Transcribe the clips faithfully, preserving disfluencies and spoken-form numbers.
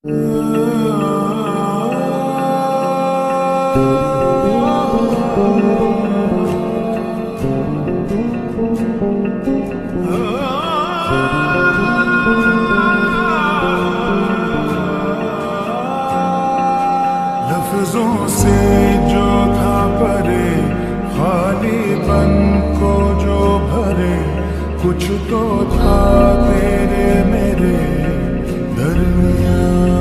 लफ्जों से जो था परे, खालीपन को जो भरे, कुछ तो था तेरे मेरे दरमियां।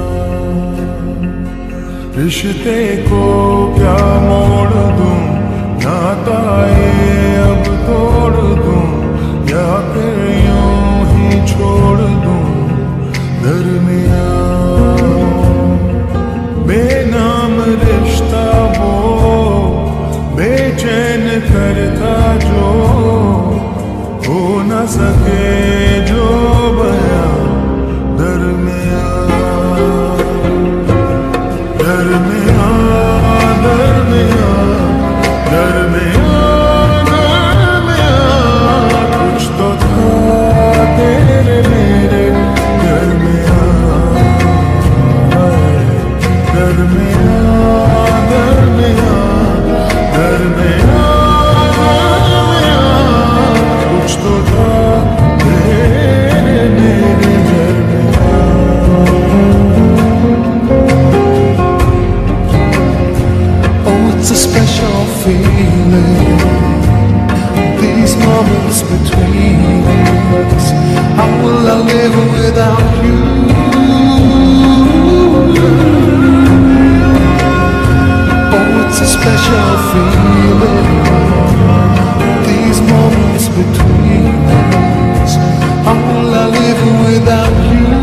रिश्ते को क्या मोड़ दूं, नाता ये अब तोड़ दूं, या फिर यूं ही छोड़ दूं दरमियां। बेनाम रिश्ता वो बेचैन करता जो, हो न सके जो बयां दरमियां। दरमियां दरमियां दरमियां दरमियां, कुछ तो था तेरे मेरे दरमियां। दरमियां दरमियां दरमियां दरमियां, कुछ तो था तेरे मेरे दरमियां। Oh, it's a special feeling, these moments between us. How will I live without you? It's a special feeling, these moments between us. How will I live without you?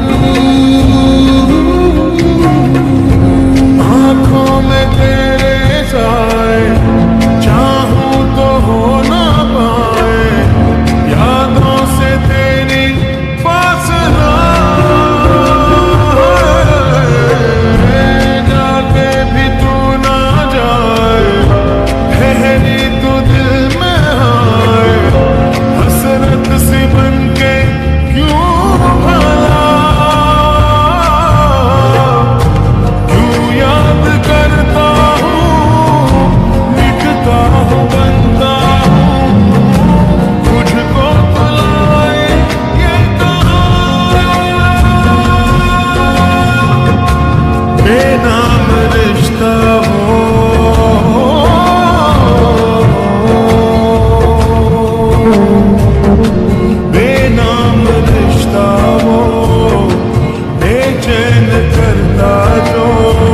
आँखों में तेरे साए, चाहूं तो हो ना पाए, यादों से तेरी फासला। जाके भी तू ना जाए, ठहरी तो दिल में आए, हसरत सी बनके क्यों भला, क्यों याद करता हूँ, मिटता हूँ, बनता हूँ, तुझको बुलाए ये कहाँ। बेनाम रिश्ता वो बेनाम रिश्ता वो बेचैन करता जो,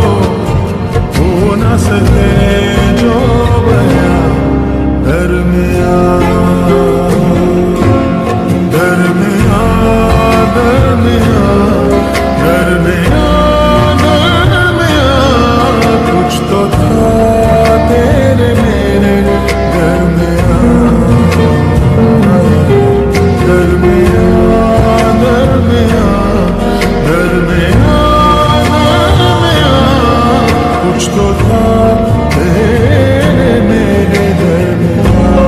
हो न सके जो बयां दरमियां। दरमियां दरमियां दरमियां दरमियां, कुछ तो था तेरे मेरे दरमियां। दरमियां दरमियां दरमियां दरमियां, कुछ तो था तेरे मेरे दरमियां।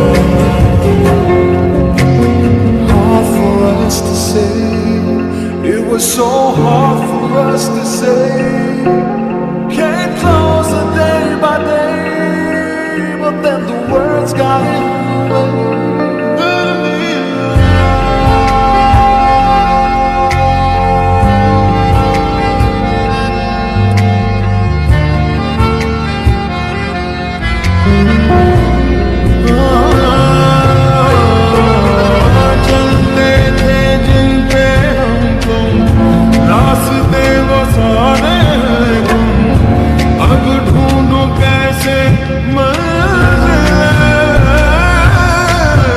Hard for us to say, it was so hard for us to say. Came closer day by day, but then the words got in the way. चलते थे जिन पे हम तुम, रास्ते वो सारे हैं गुम, अब ढूंढूं कैसे मंजिल।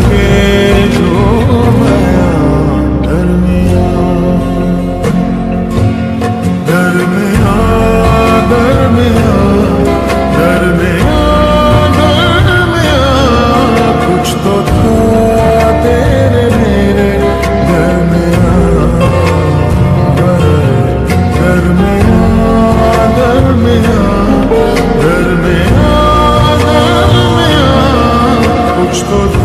के जो बयां दरमियां दरमियां दरमियां दरमियां दरमियां कुछ तो था तेरे मेरे दरमियां दरमियां दरमियां दरमियां दरमियां कुछ तो था